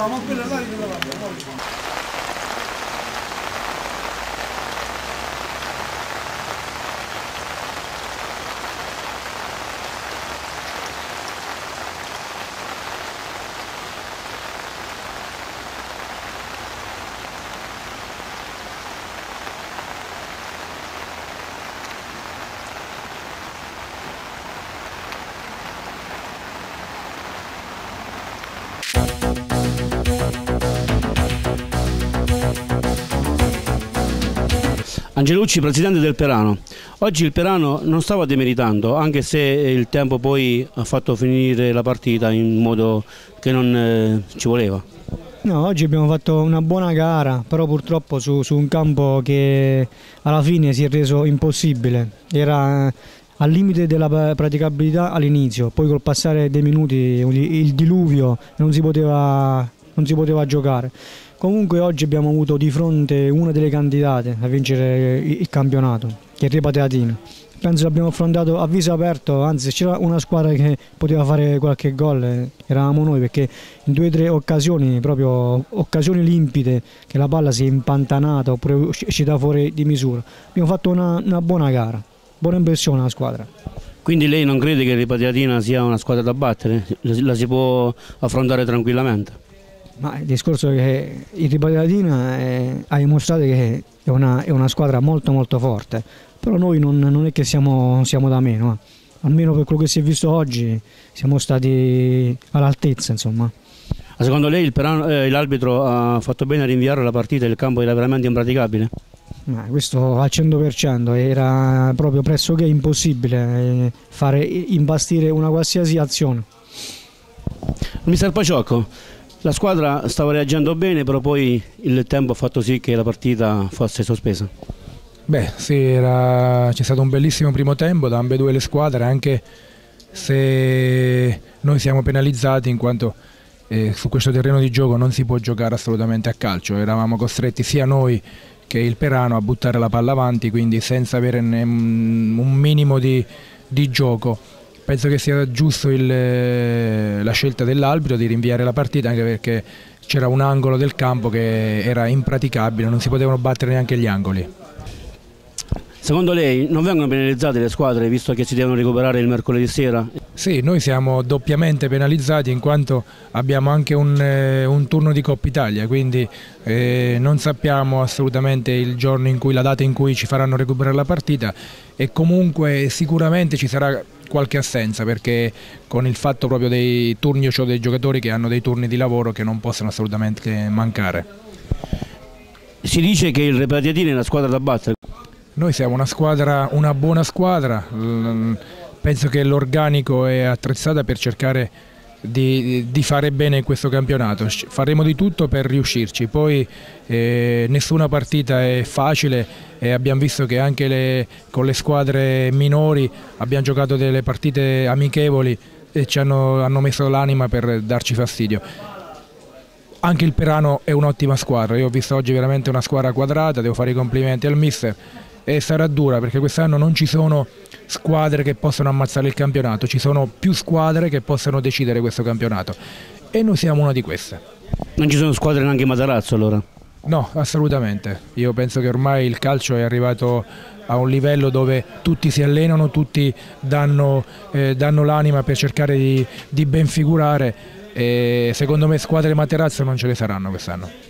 ma quella là non la va. Angelucci, presidente del Perano. Oggi il Perano non stava demeritando, anche se il tempo poi ha fatto finire la partita in modo che non ci voleva. No, oggi abbiamo fatto una buona gara, però purtroppo su un campo che alla fine si è reso impossibile. Era al limite della praticabilità all'inizio, poi col passare dei minuti il diluvio non si poteva giocare. Comunque oggi abbiamo avuto di fronte una delle candidate a vincere il campionato, che è Ripa Teatina. Penso che abbiamo affrontato a viso aperto, anzi se c'era una squadra che poteva fare qualche gol eravamo noi, perché in 2 o 3 occasioni, proprio occasioni limpide, che la palla si è impantanata oppure è uscita fuori di misura. Abbiamo fatto una buona gara, buona impressione alla squadra. Quindi lei non crede che Ripa Teatina sia una squadra da battere? La si può affrontare tranquillamente? Ma il discorso è che il Ripa Teatina ha dimostrato che è una squadra molto forte, però noi non è che siamo da meno, almeno per quello che si è visto oggi siamo stati all'altezza, insomma. Secondo lei l'arbitro ha fatto bene a rinviare la partita e il campo era veramente impraticabile? Questo al 100%, era proprio pressoché impossibile fare imbastire una qualsiasi azione. Mister Paciocco, la squadra stava reagendo bene, però poi il tempo ha fatto sì che la partita fosse sospesa. Beh, sì, c'è stato un bellissimo primo tempo da ambedue le squadre, anche se noi siamo penalizzati in quanto su questo terreno di gioco non si può giocare assolutamente a calcio. Eravamo costretti sia noi che il Perano a buttare la palla avanti, quindi senza avere un minimo di gioco. Penso che sia giusto la scelta dell'arbitro di rinviare la partita, anche perché c'era un angolo del campo che era impraticabile, non si potevano battere neanche gli angoli. Secondo lei non vengono penalizzate le squadre visto che si devono recuperare il mercoledì sera? Sì, noi siamo doppiamente penalizzati in quanto abbiamo anche un turno di Coppa Italia, quindi non sappiamo assolutamente la data in cui ci faranno recuperare la partita, e comunque sicuramente ci sarà qualche assenza, perché con il fatto proprio dei turni, io ho dei giocatori che hanno dei turni di lavoro che non possono assolutamente mancare. Si dice che il Ripa Teatina è una squadra da battere. Noi siamo una buona squadra, penso che l'organico è attrezzata per cercare di fare bene in questo campionato. Faremo di tutto per riuscirci, poi nessuna partita è facile e abbiamo visto che anche con le squadre minori abbiamo giocato delle partite amichevoli e hanno messo l'anima per darci fastidio. Anche il Perano è un'ottima squadra, io ho visto oggi veramente una squadra quadrata, devo fare i complimenti al mister, e sarà dura perché quest'anno non ci sono squadre che possono ammazzare il campionato, ci sono più squadre che possono decidere questo campionato e noi siamo una di queste. Non ci sono squadre neanche in Matarazzo allora? No, assolutamente, io penso che ormai il calcio è arrivato a un livello dove tutti si allenano, tutti danno l'anima per cercare di ben figurare, e secondo me squadre Matarazzo non ce le saranno quest'anno.